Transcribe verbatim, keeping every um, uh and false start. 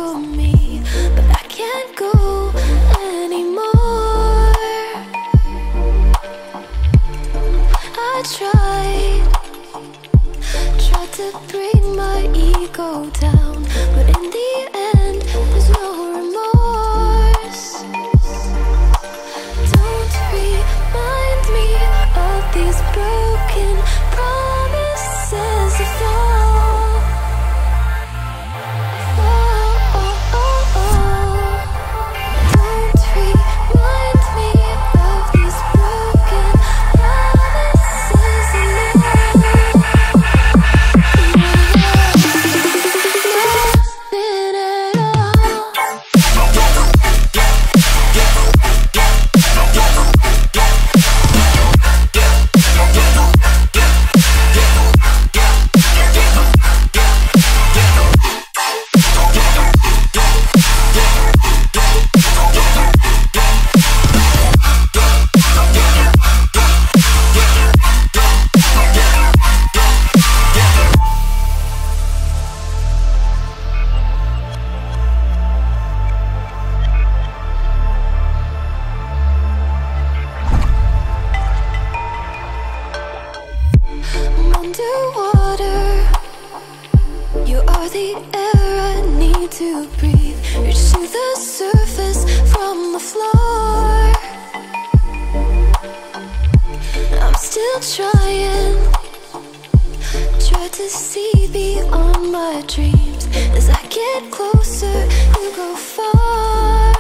for me, but I can't go anymore. I tried, tried to bring my ego down, but in the end, there's no remorse. Don't remind me of these broken promises of fall. Oh, oh, oh, oh. Don't remind me of these broken promises of love. Nothing at all. Underwater, you are the air I need to breathe. Reach to the surface from the floor. I'm still trying, try to see beyond my dreams. As I get closer, you go far.